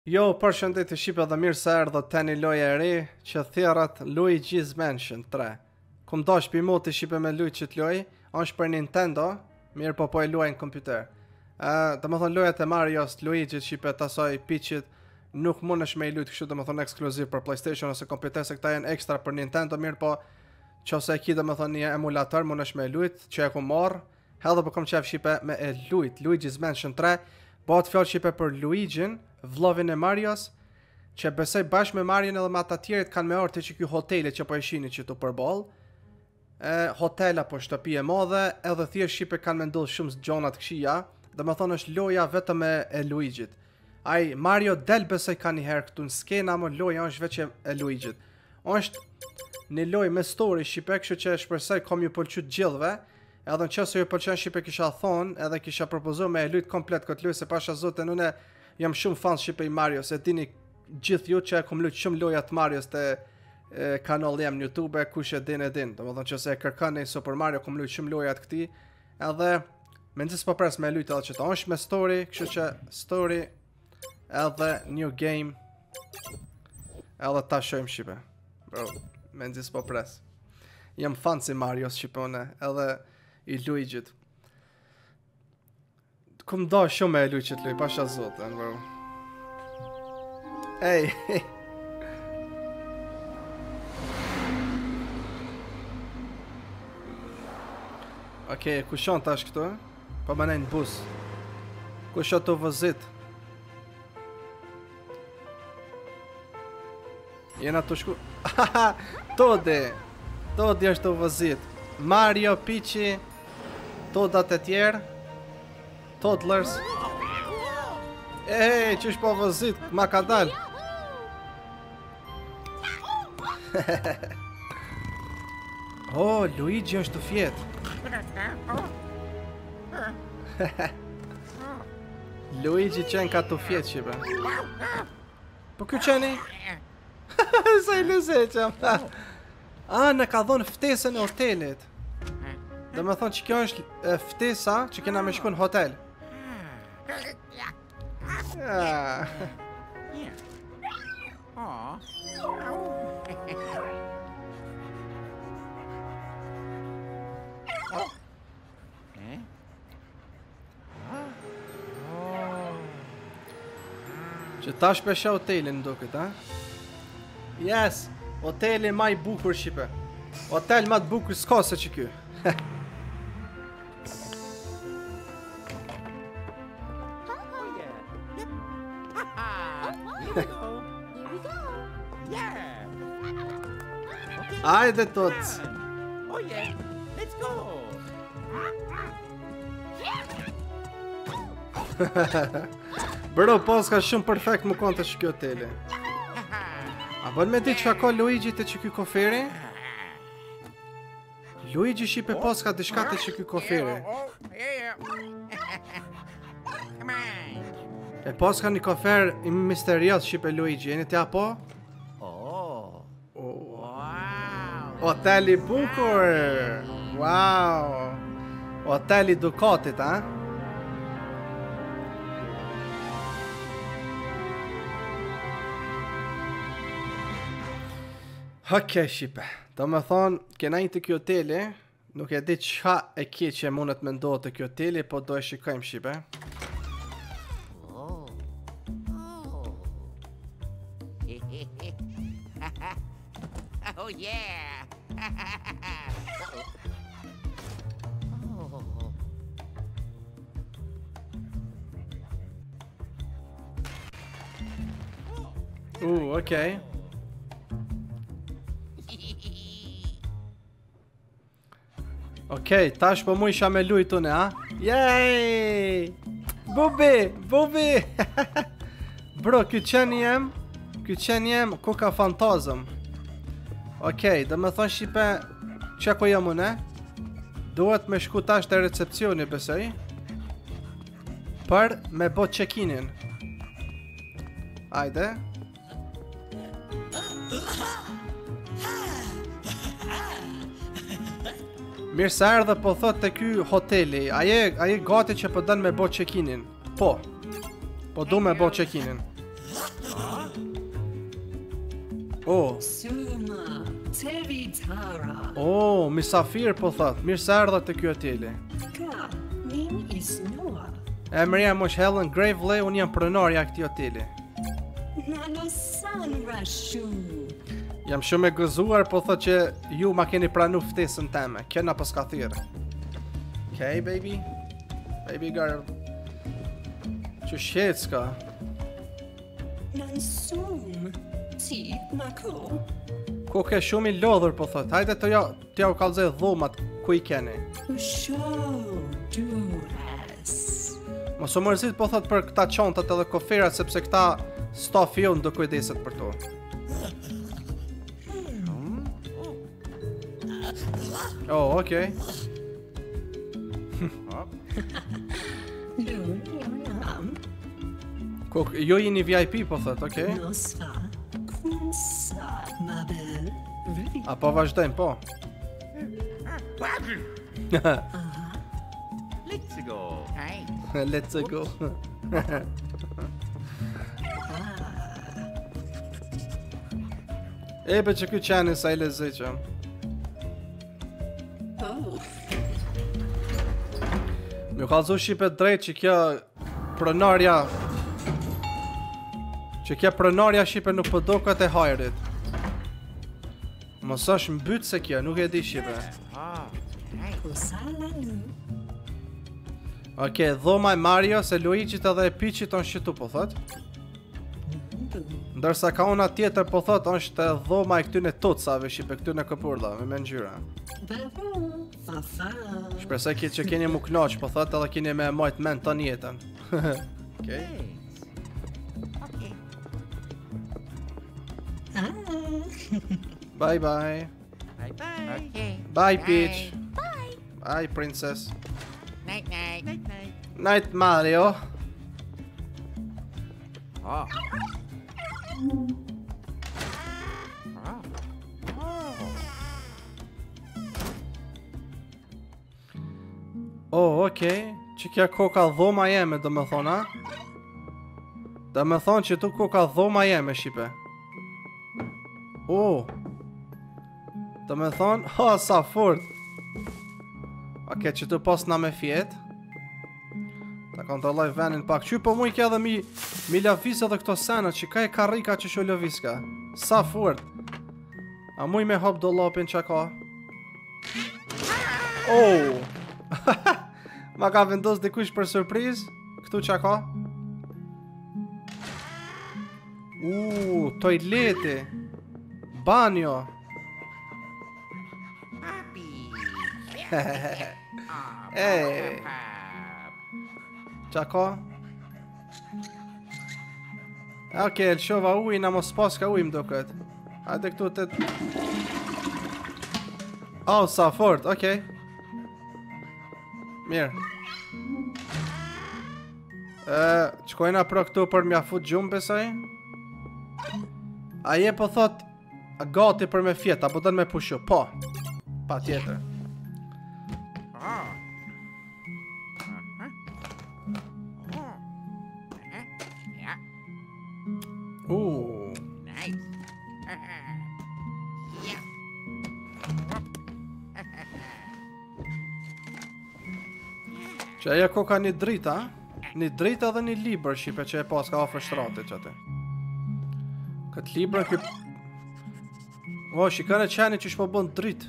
Jo, përshëndetje Shqipe dhe mirë se erdhët tani loja e re që thjerrat Luigi's Mansion 3. Kum dash pi moti Shqipe me lujt që t'loj, është për Nintendo, mirë po e luaj në kompjuter. Dhe më thonë lojat e Marios, Luigi's Shqipe tasoj Peachit, nuk mundesh me i lujt kështu dhe më thonë ekskluziv për PlayStation ose kompjuter, se këta janë ekstra për Nintendo, mirë po që ose e ki dhe më thonë një emulator, mundesh me i lujt, që e ku marrë, hedhe po kom qef Shqipe me e lujt Luigi's Mansion 3, bëhet fjallë Shqipe për Luigin, vllovin e Marios, që besoj bashkë me Marion edhe me ata tjerët kanë me orë të që kjo hotelit që po e shini që tu përball. Hotela po shtëpi e madhe, edhe thjesht Shqipe kanë me ndodhë shumë gjonat këshia, dhe me thonë është loja vetëm e Luigit. Ai Mario del besoj ka një herë këtu në skena, më loja është veç e Luigit. është një loj me story Shqipe, kështu që shpresoj kom ju pëlqy të gjithëve. Edhe në qëse ju pëlqen Shqipe kisha thonë, edhe kisha propozu me e lujt komplet këtë loj, se pasha zote une jam shumë fan Shqipe i Marios, e dini gjithë ju që e kom lujt shumë lojat Marios të kanal jem në YouTube, kush e din. Do më thonë që se e kërkan e Super Mario, kom lujt shumë lojat këti, edhe me nëzis po pres me e lujt edhe që ta është me story, kështu që story, edhe new game, edhe ta shojmë Shqipe. Bro, me nëzis po pres. Jam fan si Marios Shqipe une, edhe i Luigit. Kum da shumë e luj që t'luj, pasha zotën, bro. Ej, Okej, kushon tash këtu, pa më nejnë bus. Kushon të vëzit. Jena të shku... Todi është të vëzit. Mario, Peachy, Todat e tjerë, Toddlers. Ej, qysh po vëzit, ma ka dal. Oh, Luigi është të fjet. Luigi qenë ka të fjet, Shqipe. Po kjo qeni? Sa i lezeqam. Në ka dhonë ftesën e hotelit. Dhe me thonë që kjo është ftesa që kena me shku në hotel. Që ta shpesha hotelin në duket, ha? Yes, hoteli ma i bukur Shqipe. Hotel ma të bukur s'ka se që kjo. Ajde tots. Oh yeah, let's go. Bro, pos ka shumë perfekt më konta që kjo hoteli. A bën me di që ka Luigi të që kjo koferi? Luigi Shqipe pos ka dishka të që kjo koferi. E pos ka një kofer misterios Shqipe Luigi, jeni tja po? Hoteli bukur! Wow! Hoteli Ducatit, ha? Okej, Shqipe. Do me thonë, kena një të kjo hoteli, nuk e di qa e kje që mundet me ndohë të kjo hoteli, po do e shikojmë, Shqipe. Oh yeah. Okej. Okej, tash po mu isha me lujt une, ha? Jej! Bubi! Bro, kjo qenë jem Kuka Fantazëm. Okej, dhe me thonë Shqipe, që ko jam une? Duhet me shku tash të recepcioni, besoj, për me bo check-inin. Ajde. Mirë se erdhe po thot të ky hoteli. Aje gati që po dën me bo check-inin. Po do me bo check-inin. Oh, Suma Teritara. oh, misafir po thot. Mirë se erdha te ky hoteli. Ka Nin Isnoa. Emri jam është Helen Gravely, unë jam pronarja e këtij hoteli. Nano San Rashu. Jam shumë e gëzuar, po thot që ju ma keni pranu ftesën teme. Kjo na pas ka thirrë. Okay, baby. Baby girl. Që shqetska. Nan Sum Ti Mako. Ko ke shumë i lodhur, po thot. Hajde t'ja u kallëzoj dhomat ku i keni. Usho Duras. Mos u mërzit, po thot, për këta çontat edhe koferat, sepse këta stafi jonë do kujdeset për to. Oh, okay. Luniam. Ko, jo jeni VIP, po thot, okay. Nosfa Kunsa Mabel. Really? Apo vazhdojmë, po. Let's go. Hey. Let's go. E, për që ky qeni sa i lezeqëm. Oh. Më kallëzu shqipe drejt që kjo pronarja shqipe nuk përdokat e hajrit. Mos është mbyt se kjo, nuk e di shqipe. Oh. Hey. Kusalanu. Okej, dhoma e Mario se Luigi-t edhe e Peach-it është qëtu, po thot. Ndërsa ka una tjetër, po thot, është dhoma e këtyne tutsave shqipe, këtyne këpurdhave me ngjyra. Babo. Fafa. Shpresoj që keni mu knoq, po thot, edhe keni me majt mend ton jetën. Okej. Okay. Ah. Bye bye. Bye bye. Okay. Bye Peach. Bye princess. Night night. Night night. Night Mario. Oh. Oh, okej. Që kja koka dhoma jeme, do me thona. Do me thonë që tu koka dhoma jeme, shqipe. Oh. Do me thonë, ha, sa fort. Okej, që tu pas na me fjet. Ta kontrolloj venin pak. Qy po mu i ke edhe mi lavis edhe këto senat, që ka e karrika që sho laviska. Sa fort. A mu i me hop do lopin që ka. Oh. Ma ka vendos dikush për surpriz. Këtu që ka. Toileti. Banjo. Happy. Ej. Qa ka? Okej, lëshova ujna, mos pas ka uj më duket. Hajde këtu të... Oh, sa fort, okej. Mirë. Qkojna pro këtu për mja fut gjumë, besoj? A je po thot gati për me fjeta, po dën me pushu, po. Pa tjetër. Yeah. Nice. Yeah. Që aja ko ka një drita, një drita dhe një libër shqipe që e pas ka ofër shtratit që atë. Këtë libër kë... O, shikane qeni që shpo bën drit.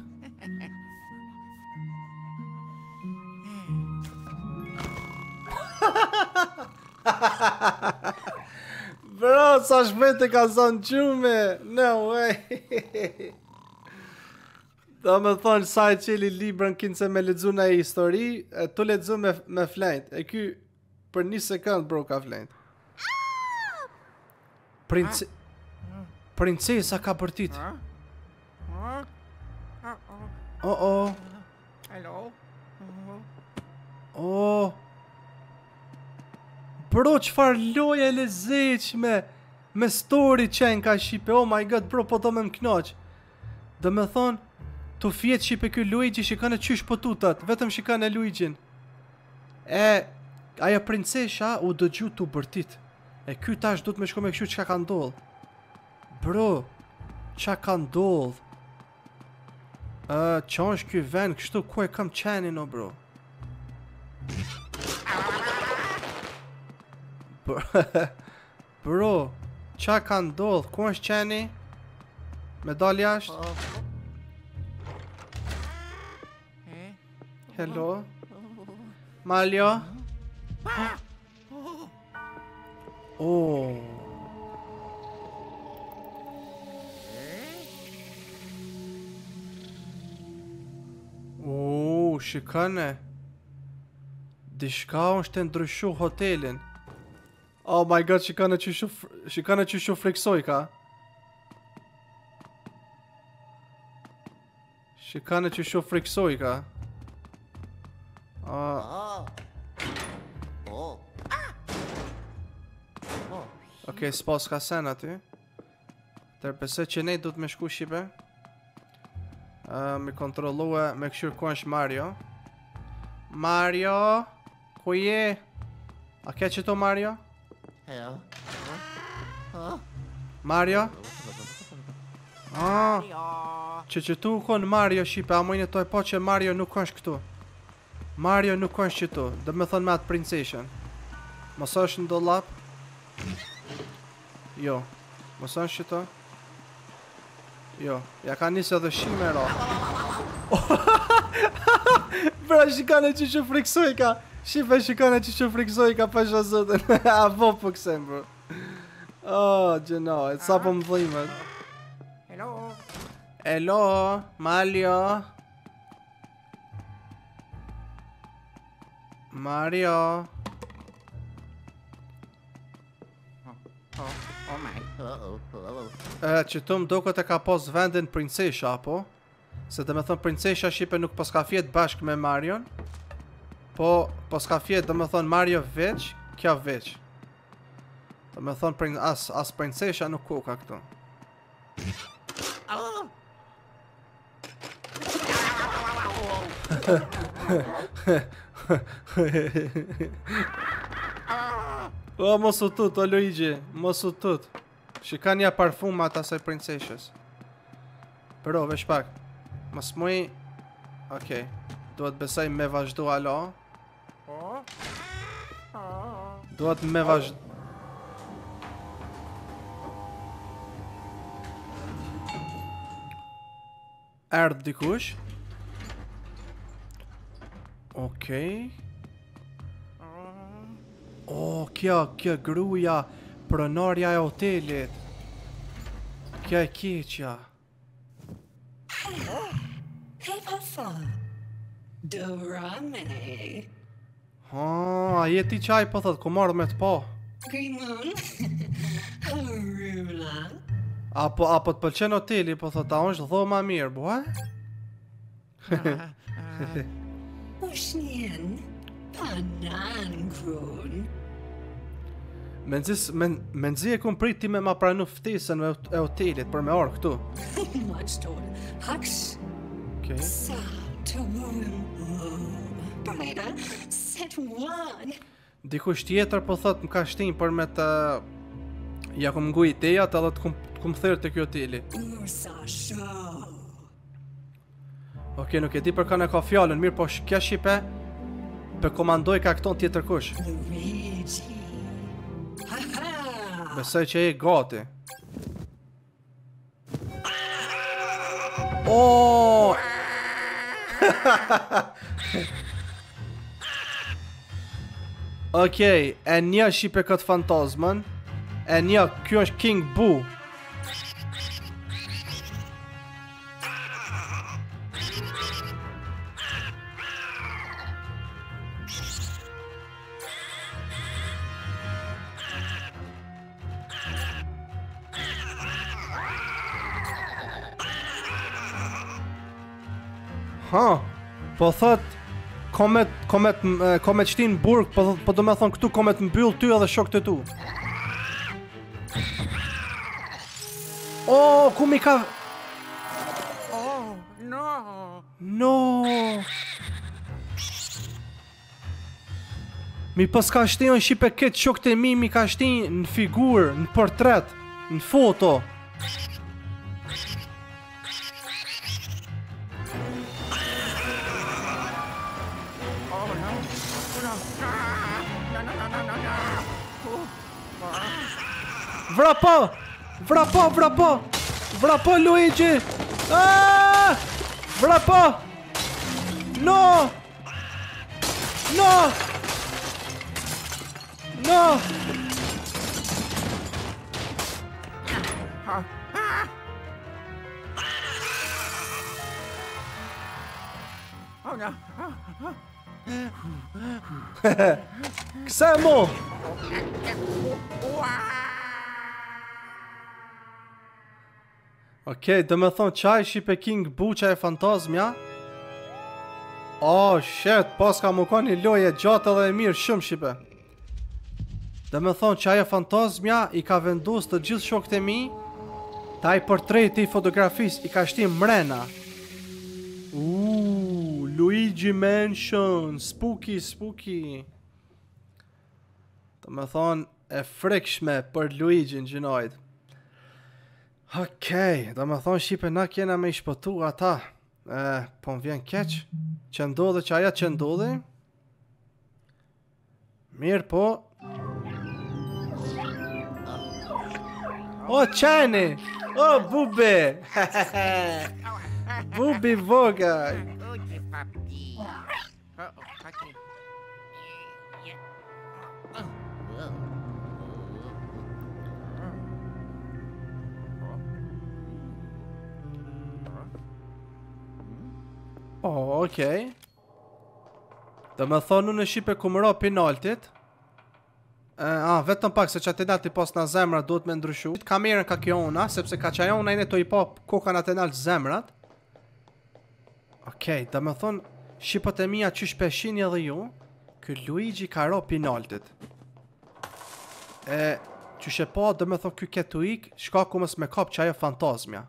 Bro, sa shpete ka zonë gjume. No way. Do me thonë sa e qeli librën kinë se me ledzu në e histori, e tu ledzu me flejt. E ky për një sekund, bro, ka flejt. Princesa ka përtit. Oh. Hello. Oh. Bro, qfar loja e lezeqme. Me story qenë ka shqipe. Oh my god, bro, po do me m'knaq. Do me thonë, të fjetë shqipe kjo Luigi, shikane qysh po tutat, vetëm shikane Luigin. E, aja princesha u dëgju të bërtit. E ky tash du të me shku me këshu çka ka ndodh. Bro, çka ka ndodh? Qa është ky vend kështu, ku e kam qenin o bro? Bro, qa ka ndodh? Ku është qeni? Me dal jashtë? Hello? Maljo? Oh. Shikane. Dishka është të ndryshu hotelin. Oh my god, shikane që shu friksoj ka. Shikane që shu friksoj ka. Okej, s'pas ka sen aty. Tërpese që ne du të me shku Shqipe. Me kontrollue, me këshur ku është Mario. Mario? Ku je? A ke që to Mario? Mario? Që tu kon Mario Shqipe, a mojnë toj po që Mario nuk është këtu. Mario nuk është që tu, dhe me thonë me atë princeshën. Mos është në dollap? Jo, mos është që tu? Jo, ja ka njësë edhe shime ro. Bra, shikane që që friksoj ka. Shqipe, shikane që që friksoj ka pasha zëtën. A vo për kësem, bro. Oh, gjeno, e të sa po më dhimet. Hello. Hello, Mario. Mario. Oh my. Që tu më doket e ka pos vendin princesha, apo? Se dhe me thënë princesha Shqipe nuk pos ka fjet bashk me Marion. Po, pos ka fjet dhe me thënë Mario veç, kja veç. Dhe me thënë as princesha nuk ku ka këtu. O, mos u tut, o Luigi, mos u tut. Shika nja parfumat asaj princeshës. Pero, vesh pak. Mos muj... Okej. Duhet besaj me vazhdu alo. Duhet me vazhdu... Erdh dikush. Okej. Oh, kjo gruja, pronarja e hotelit. Kjo e keqja. Hej pappa. Dorame. A jeti qaj po thot, ku marrë me të po. Green Moon. Arula. Apo të pëlqen hoteli, po thot, a është dhoma mirë, bua? Ushnien. Banangrun. Menzi e kum prit ti me ma pranu ftesën e hotelit për me orë këtu. Much told. Hux. Okej. Sa to Breda set one. Dikush tjetër po thot më ka shtin për me të... Ja kum ngu idejat edhe të kum thërë të kjo hoteli. Ursa show. Okej, nuk e di për kanë e ka fjallën, mirë po kja Shqipe për komandoj ka këton tjetër kush. Luigi. Besoj që e gati. Oh! Okej, e një Shqipe këtë fantazmën. E një, kjo është King Boo. Po thot komet shtin burg, po do me thonë këtu komet mbyll ty edhe shokët e tu. Oh, ku mi ka... Oh, no. No. Mi pas ka shtinë shi pe këtë shokët e mi, mi ka shtinë në figurë, në portret, në foto. Oh no. Oh no. No. Vrapo! Vrapo, vrapo! Vrapo Luigi! Ah! Vrapo! No! No! No! Oh no. Këse mo? Okej, do me thonë qaj shipe King Bu qaj e fantazmja. Oh shit, pas ka më ka një loje gjatë edhe e mirë shumë shipe. Do me thonë qaj e fantazmja i ka vendus të gjithë shokët e mi. Ta i portreti i fotografis i ka shtim mrena. Luigi Mansion, spooky, spooky. Do me thonë e frikshme për Luigi në gjinojt. Okej, do me thonë shipe na kjena me i shpëtu ata. Po më vjen keq që ndodhe që aja që ndodhe. Mirë po. O qeni! O bubi! Bubi vogaj! Okay, papi. Okay. Oh, okej. Do me thonë në shipe ku më ro penaltit. Vetëm pak se që atenalti pas në zemra duhet me ndryshu. Kamerën ka kjo ona, sepse ka që ona ine të i pop koka në atenalt zemrat. Okej, do me thonë shipët e mija që shpeshini edhe ju. Kë Luigi ka ro penaltit. Që shepa do me thonë kë ketu ik, shka ku mës me kap që ajo fantazmja.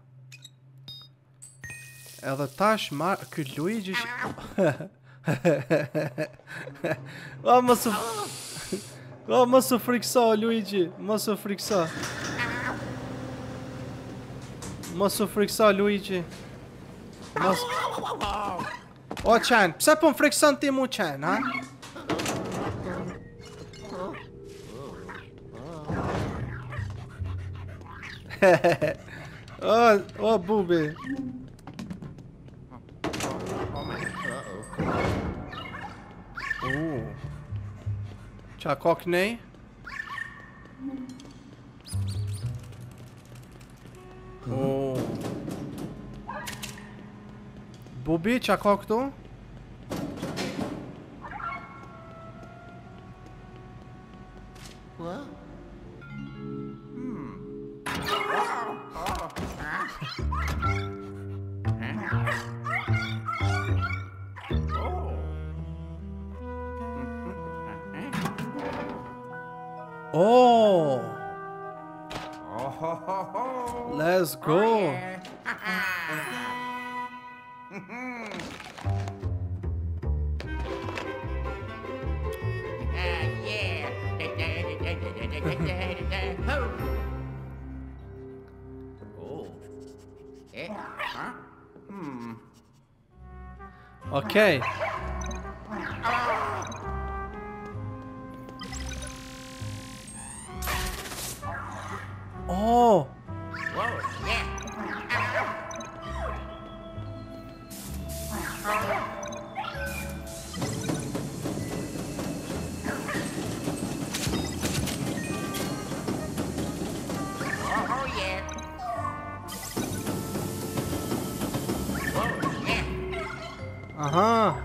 Edhe tash marë ky Luigi O mos u frikso Luigi, mos u frikso. Mos u frikso Luigi. Mos. O qen, pse po më frikson ti mu qen, ha? O bubi. Qa ka kënej? Bubi, qa ka këtu? Oh! Let's go! Okay. Oh! Aha!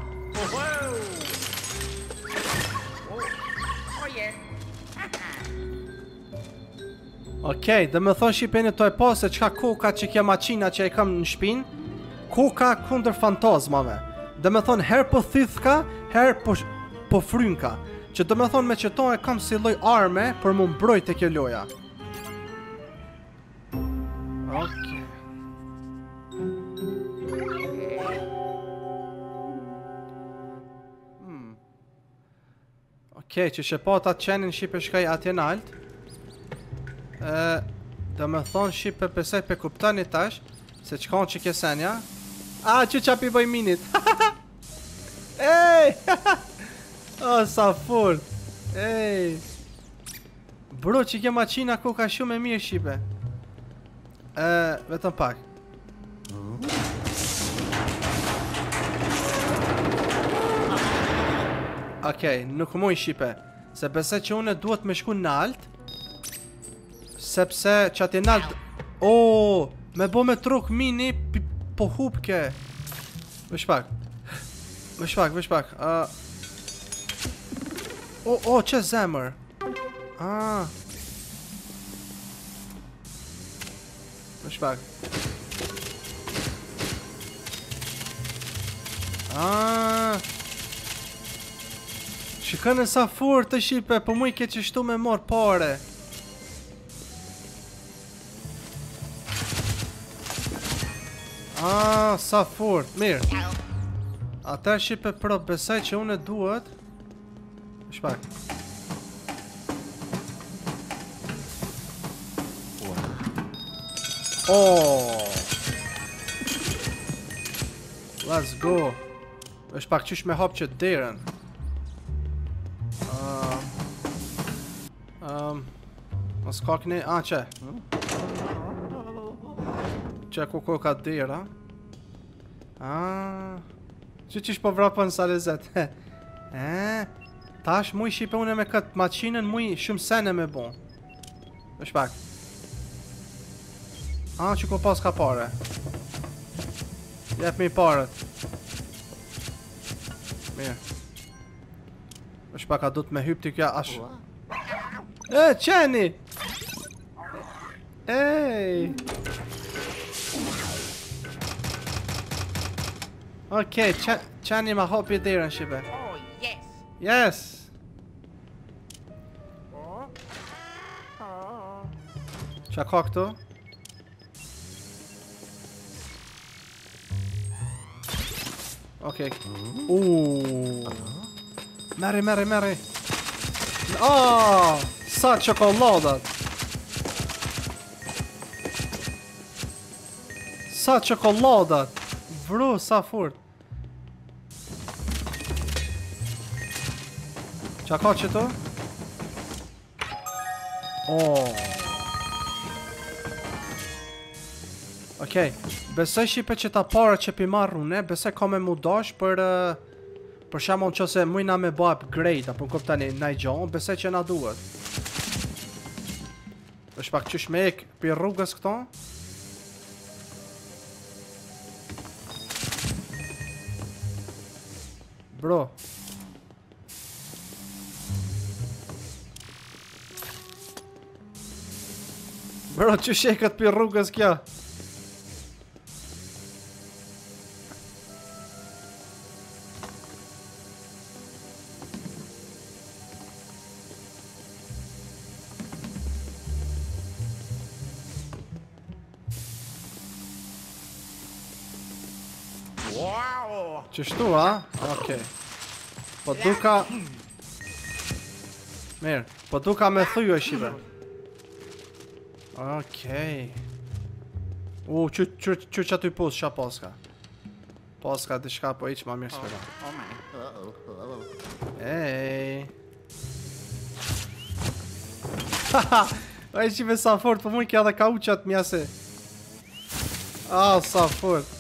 Okej, dhe me thonë shqipeni të e po se qka koka që kja maqina që e kam në shpin. Koka kunder fantazmave. Dhe me thonë her po thithka, her po frynka. Që dhe me thonë me që to e kam si loj arme për mu mbrojt e kjo loja. Okej. Okej, që shepo ta qenin shipe shkaj atje nalt. Dhe me thonë shipe pesaj pe kuptani tash se qkon që kesenja. Që qapi bëj minit. Ej! O, sa furt. Ej! Bro, që ke maqina ku ka shumë e mirë shipe. Vetëm pak. Okej, nuk muj shipe. Se besoj që une duhet me shku nalt. Sepse që ati nalt... me bo me truk mini po hupke. Vesh pak. Vesh pak. Që zemër. Vesh pak. Shikën e sa furt të shipe, po mu i ke qështu me mor pare. Sa furt, mirë. Ata shipe pro, besaj që unë duhet. Shpak. Let's go. Shpak, qysh me hap që derën. Mos ka këni... që? Që ku ka dera? Që qish po vrapën sa lezet? Tash mu i shipe une me këtë maqinën mu i shumë sene me bon. Vesh pak. Që ku pas ka pare? Jep mi paret. Mirë. Vesh pak a du të me hyp t'i kja ash... qeni! Ej! Okej, qeni ma hopi derën shipe. Oh, yes. Yes! Qa ka këtu? Okej. Meri. Sa qokoladat! Sa qokoladat! Bro, sa furt! Qa ka që tu? Okej, besoj shipe që ta para që pi marrë une, besoj ka me mu dash për shamon që se mujna me bo upgrade, apo kuptani, na i gjohën, besoj që na duhet. është pak qysh me ek për rrugës këto. Bro. Bro, qysh e këtë për rrugës kja? Qështu, a? Okej. Po duka... Mirë, po duka me thuju e shive. Okej. Që që ty pus, qa poska? Poska të shka po iq ma mirë s'pera. Ej. Haha, e shive sa fort, po mu i kja dhe ka uqat mjase. Sa fort.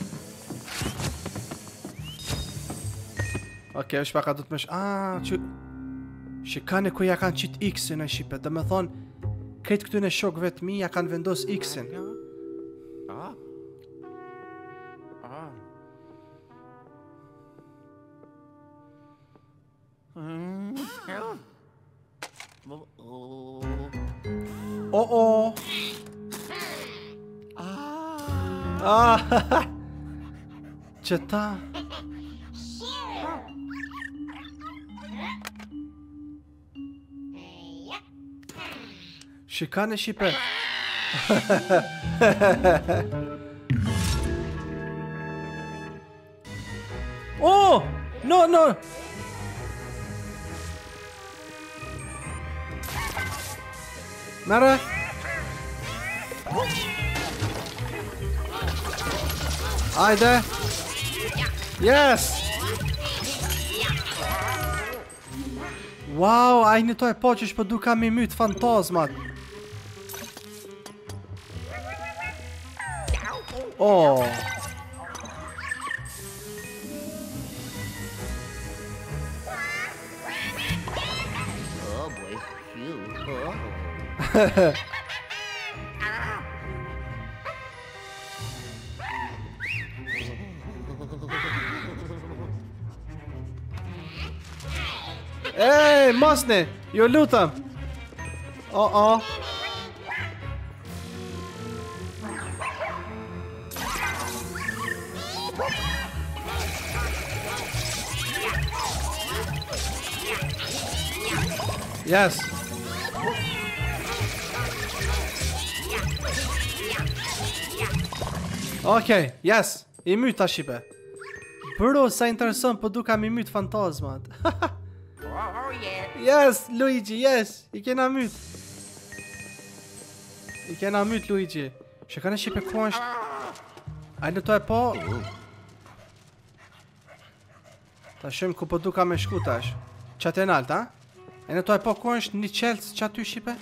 Okej, është paka du të që... Shikane ku ja kanë qitë X-in e shipe, dhe me thonë këtë këtu në shokëve të mi ja kanë vendos X-in. Që ta... Shikane shipe. Oh! No! Merre! Hajde! Yes! Wow, ai në to e po që është për duka mi mytë fantazmat. Oh! Oh boy, phew. Oh. Ej, mosni! Ju lutem! Oh. Yes. Okej, yes. I myt ta shipe. Bro, sa interesant, po duka mi myt fantazmat. Oh yeah. Yes, Luigi, yes. I kena myt. I kena myt, Luigi. Shikoni shipe ku është. Ai në to e po. Ta shem ku po duka me shku tash. Qatë e nalt, ha? E në to e po ku është një qelës që aty shipe?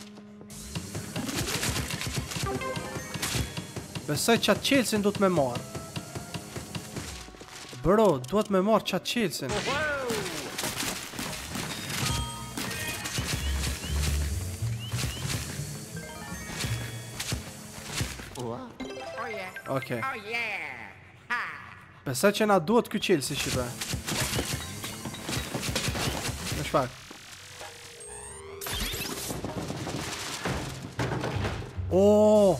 Besoj qatë qelësin du të me marë. Bro, duhet me marë qatë qelësin. Oh yeah. Okej. Oh yeah. Ha. Besoj që na duhet ky qelësi shipe. Në shpak. Oh!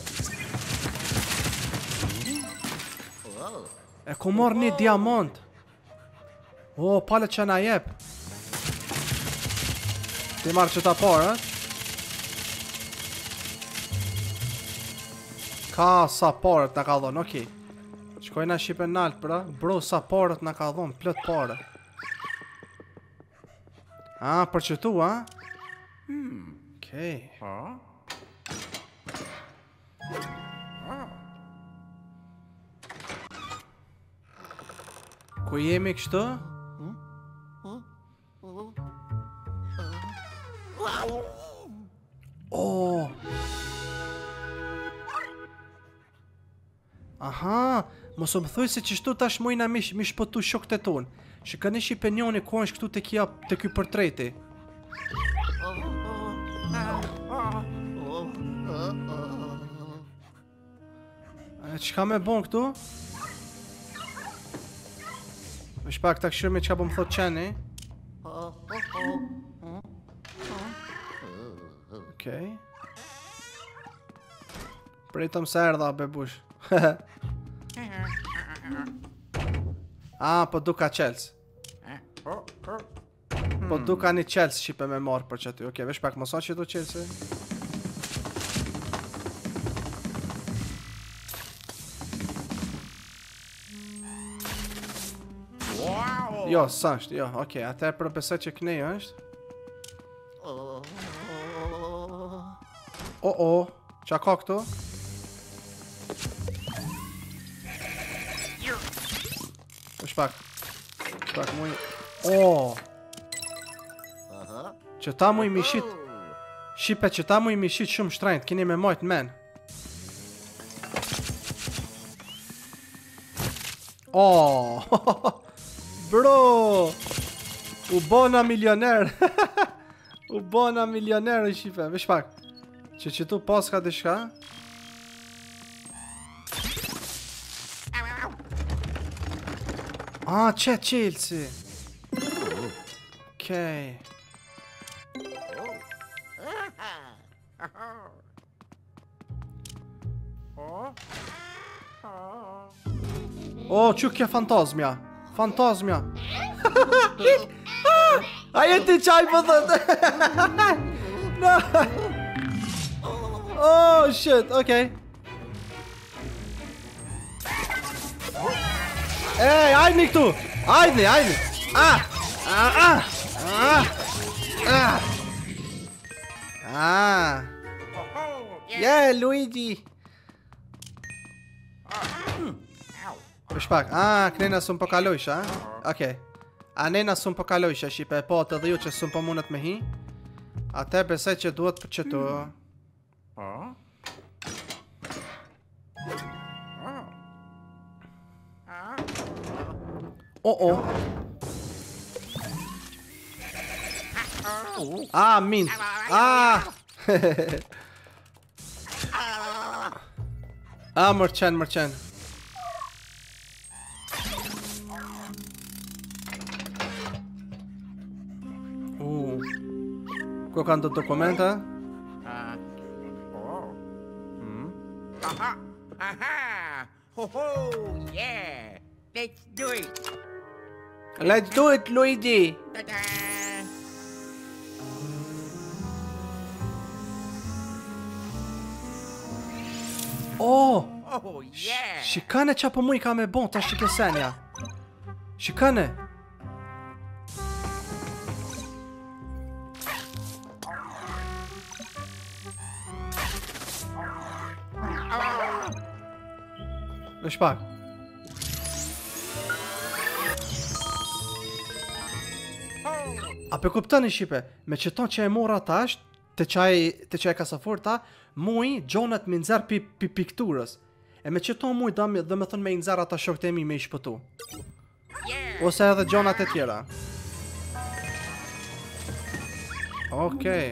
E ku marrë një diamant. Oh, palet që na jep. Ti marrë që ta parë, Ka sa parët na ka dhonë, okej. Shkojna shipe nalt, bro, sa parët na ka dhonë, plot pare. Ah, për që tu, ha? Okej. Huh? Ku jemi kështu? Oh! Aha, mos u më thuj se qështu tash mujna mi shpëtu shokët e tonë. Shikoni shipe njoni ku është këtu te ky portreti. Çka me bon këtu? Më shpak ta këshirë me çka po më thot qeni. Okej. Pritëm se erdha bebush. Ah, po duka qelës. Po duka një qelës shipe me marë për që ty. Okej, vesh pak mëson që tu qelësi. Jo, s'është, jo, okej, atëherë përbesoj që kënej është. Qa ka këtu? Shpak muj. Që ta muj mishit. Shipe që ta muj mishit shumë shtrajnë, kini me majtë men. Bro! U bona milioner. U bona milioner i shipe, vesh pak. Që tu pas ka dishka. Ah, që qelësi. Okej. Oh, që kja fantazmja. Fantazmja. A jeti qaj për thëtë. No. Oh, shit, okej. Ej, ajni këtu. Ajni. Yeah, Luigi! Ow. Për shpak, kënena s'un po kalojsha, Okej. Anena s'un po kalojsha, shipe, po të dhe ju që s'un po mundet me hi. Ate besoj që duhet për qëtu. Oh. Oh. Min. Mërqen. Ku kanë të dokumenta? Oh. Aha. Ho ho. Yeah. Let's do it. Let's do it, Luigi! Ta-da. Oh! Oh yeah. Shikane qa po mu I ka me bon ta shikesenja. Shikane! Në shpak. A pe kuptoni shipe, me qëton që e mora tash, të qaj kasafurta, muj gjonat me nxerr pi pikturës. E me qëton muj dhe me thënë me nxerr ata shokët e mi me I shpëtu. Yeah. Ose edhe gjonat e tjera. Okej.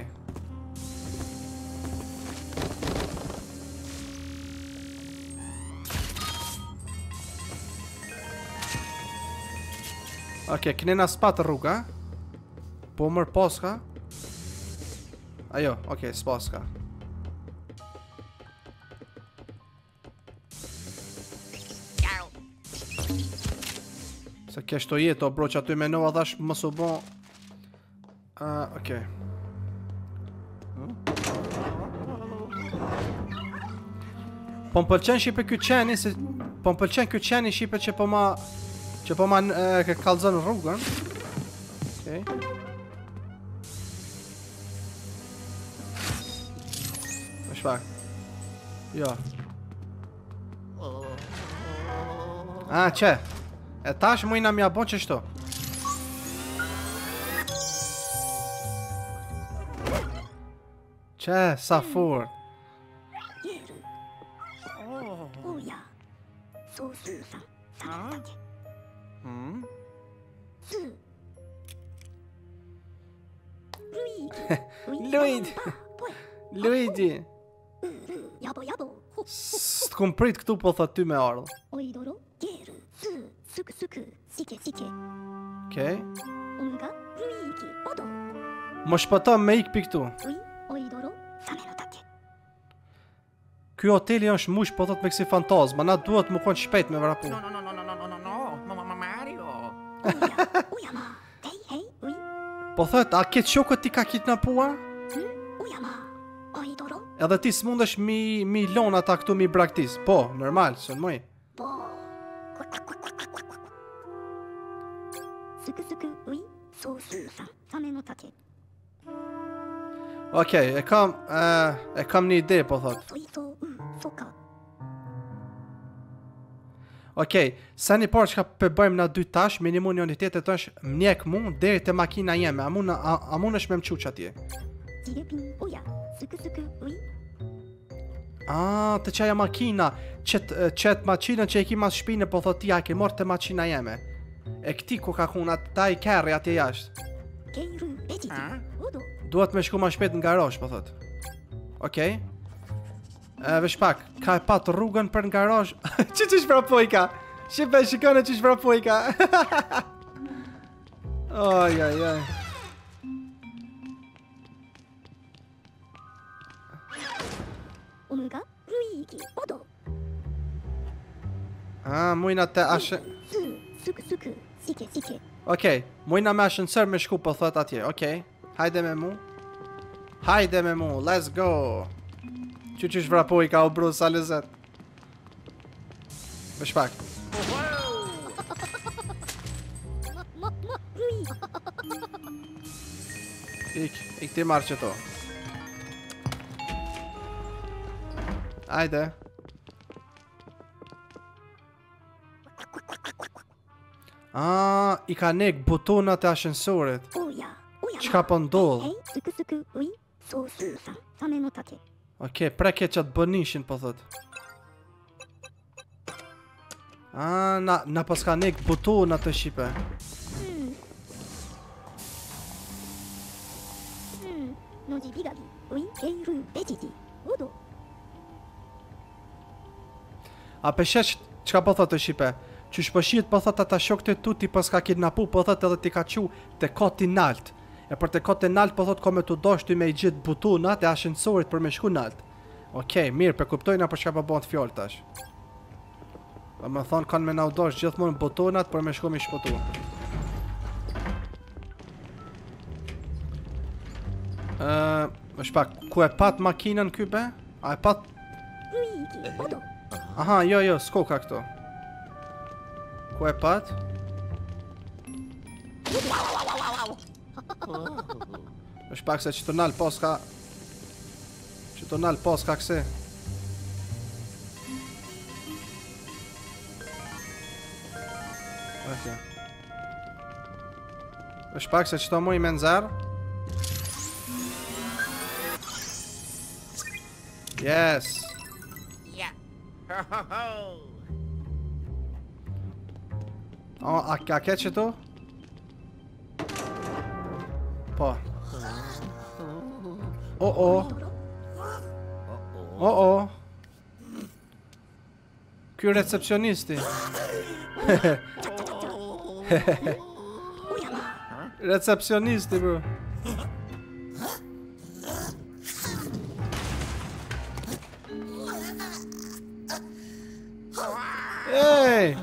Okej, kënena s'pat rruga. Po mërë poska. Ajo, okej, s'poska. Ciao. Se keshto jetë o bro që aty menova dhash mos u bon. Okej. Po më pëlqen shipe ky qeni se po më pëlqen ky qeni shipe që po ma ke kallzon rrugën. Okej. Shpak. Jo. Që? E tash mujna mja bon qështu. Që? Sa fur. おや総数さんさんだけ Hmm? スールイ Luigi. Luigi. やぼやぼほ S'kom prit këtu po thot ty me ardhë. おいどろゲールスーすくすくしけしけ Okej. おむがルイキオド Më shpëton me ik pi këtu. ういおいどろサメの竹 Ky hoteli është mush po thot me kësi fantazma. Na duhet më konë shpejt me vrapu. No. Mario. おやまヘイヘイうい Po thot, a ketë shokët ti ka kidnapua? おやまおいどろ Edhe ti s'mundesh mi lon ata këtu mi braktis. Po, normal, sën mëj. ぼーすくすくうい総数さんサメの竹 Okej, e kam një ide, po thot. そいそうそうか Okej, sa një parë që ka përbëjmë na dy tash, minimum unitetet është mjek mu deri te makina jeme. A mun është me më quq atje. ジレピンおやすくすくうい Të qaja makina, qet makinën që e ki mas shpine, po thot ti a ke morë te makina jeme. E këti ku ka kun, ta I kerri atje jashtë. ゲイルベジテあオド Duhet me shku ma shpejt në garazh, po thot. Okej. Vesh pak, ka e pat rrugën për në garazh. Që shvrapoj ka? Shqipe, shikone që shvrapoj ka. Oj. オムがルイキオド Mujna te ashe... スーすくすくしけしけ Okej, mujna me ashencer me shku po thot atje, okej. Hajde me mu, let's go. Që shvrapoj ka o bru sa lezet. Vesh pak. ルイ Ik ti marrë qëto. Ajde. I ka nek butonat e ashensorit. おやおや Çka po ndodh? えいすくすくうい総数さんサメの竹 Okej, prekje që të bënishin, po thot. Na pas ka nek butonat të shipe. のじびがびういけいるえじじおど A peshesh çka po thot të shipe? Qysh po shihet po thot ata shokët tu ti pas ka kidnapu, po thot edhe ti ka qu te koti nalt. E për te koti nalt po thot ka me të dosh ty me I gjit butonat e ashensorit për me shku nalt. Okej, mirë, për kuptojna për çka po bën fjalë tash. Do më thon kanë me na u dosh gjithmonë butonat për me shku me shpëtu. Është pak ku e pat makinën ky be? A e pat? ういきおど Aha, jo, s'ko ka këto. Ku e pat? Është pak se që të nalë pas ka... Që të nalë pas ka këse. Okay. Është pak se që të muj me nëzarë. Yes! Yeah. Ho ho ho. A ke që tu? Po. O. Ky recepcionisti. Recepcionisti, bro. Ej!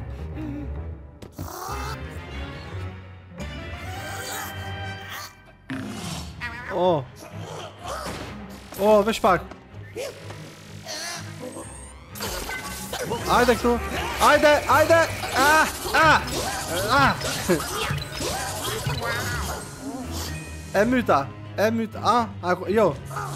Vesh pak. Ajde këtu. Ajde. E myta. Jo.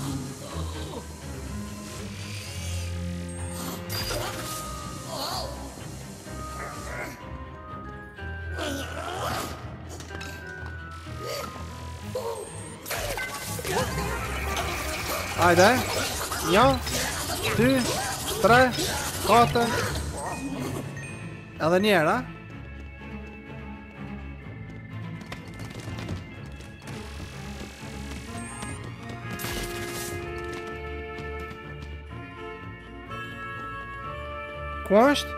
Ajde. 1, 2, 3, 4. Edhe njerë, a? Ku është?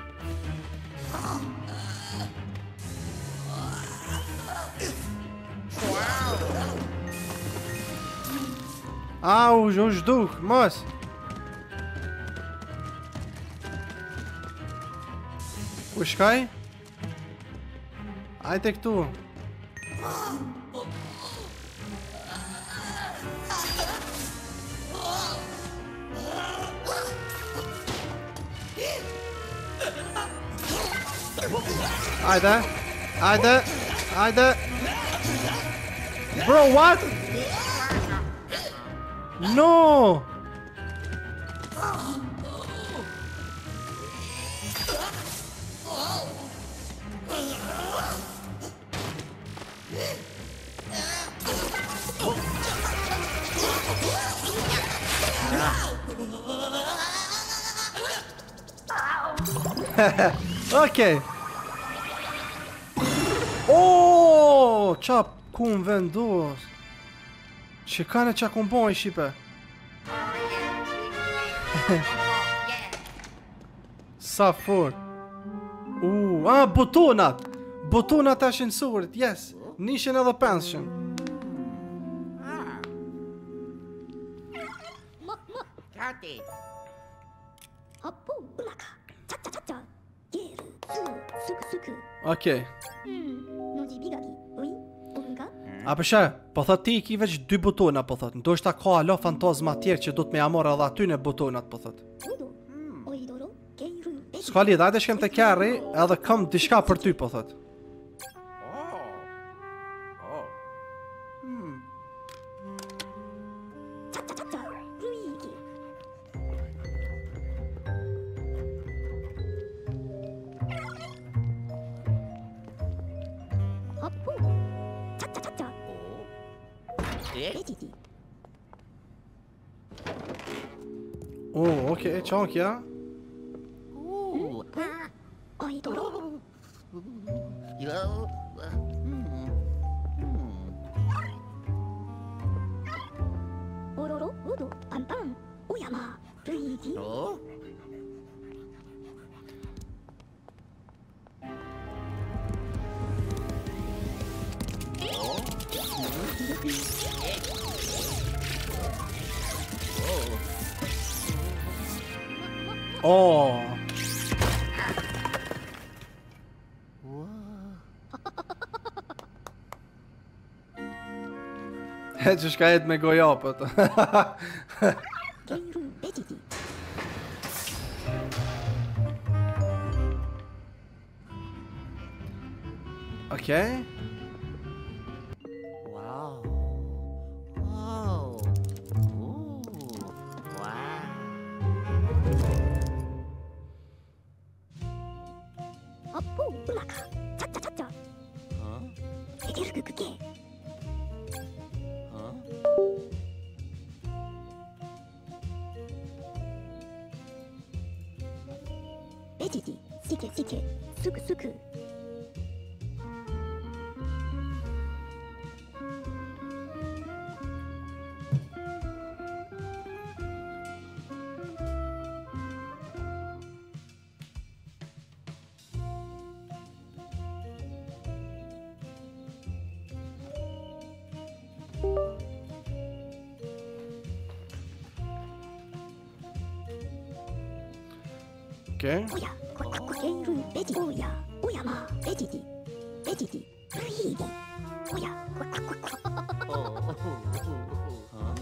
Au, u zhduk, mos. Ku shkaj? Ajde këtu. Ajde. Bro, what? No! Okej. Oh, qa kun vendos. Që kanë qa kun bon I shipe. Sa fort. Butonat. Butonat e ashensorit, yes. Nishin edhe penshin. Tati. 八方うまかちゃっちゃちゃっちゃゲールスーすくすく Okej. のじびがびういおるが A përshe, po thot ti I ki veç 2 butona, po thot. Ndoshta ka alo fantazma tjerë që do të me amor edhe aty në butonat, po thot. おどおいどろゲールえじ S'ka lidh, hajde shkem te kerri edhe kam diçka për ty, po thot. Oh. ちゃっちゃちゃっちゃルイーキ Vegeti. Oh, okej, Chonkia. Oidoro. Yo. Ororo. Odo. Panpan. Oyama. Luigi. Oh. Oh. Që shka jetë me gojapët. Geiru. Vegeti. Okej. Wow. Wow. Ooh. Wow. Appo. Blaka. Chacha chacha. Huh? Egeru kuke. Huh? Vegeti. Sike sike. Suku suku. Okej. Oya. Geiru. Vegeti. Oya. Oyama. Vegeti. Vegeti. Luigi. Oya. Oh. Huh?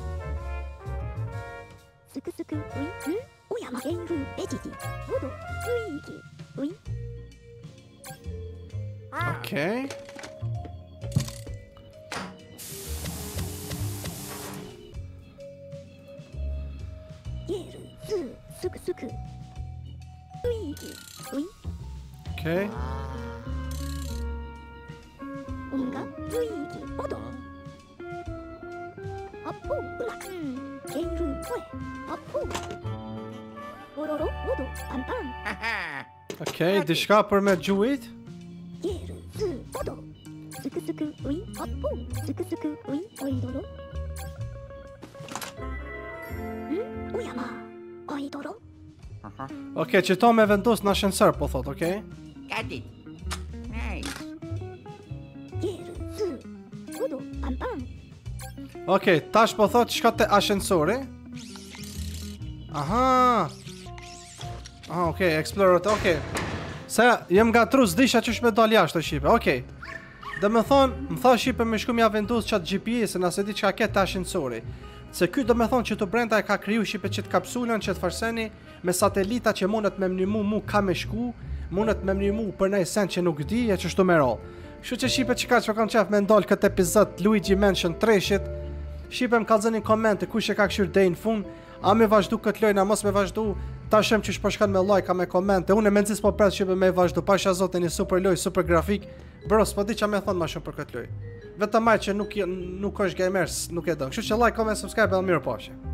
Suku suku. Ui. Oyama. Geiru. Vegeti. Odo. Luigi. Ui. Okej. Geru. Su. Suku suku. Luigi. Ui. Okej. Onga. Luigi. Odo. Appo. Blaka. Geiru. Oe. Appo. Ororo. Odo. Panpan. Haha. Okej, diçka për me gjuhit? Geru. Su. Odo. Suku suku. Ui. Appo. Suku suku. Ui. Oidoro. Oyama. Oidoro. Okej, që to me vendos në ascensor, po thot, okej? Got it. Nice. Geru. Su. Odo. Panpan. Okej, tash po thot shka te ascensori. Aha. Ah, okej, explorer, okej. Se jem gatru s'disha që shme dal jashtë të shipe, okej. Dhe me thonë, më tha shipe me shku mja vendos qatë GPS-ën, ase di qka ketë të ascensori. Se ky do me thonë që të brenda e ka kriju shipe qëtë kapsulën, qëtë farseni, me satelita që mundet me mnimu mu ka me shku, mundet me mnimu për nej sen që nuk di, e që shtu me roll. Kështu që shipe që ka që kam qef me ndalë këtë epizod Luigi Mansion 3-shit, shipe më kalzënin komente kush e ka këshyr dej në fund, a me vazhdu këtë lojnë, a mos me vazhdu, ta shem që shpërshkan me like, a me komente, unë e me nëzis po pres shipe me vazhdu, pasha zote një super loj, super grafik, bro, s'po di që me thonë ma shumë për këtë loj. Vetëm ai që nuk është gamers, nuk e do. Kështu që like, comment, subscribe, edhe mirë pafshim.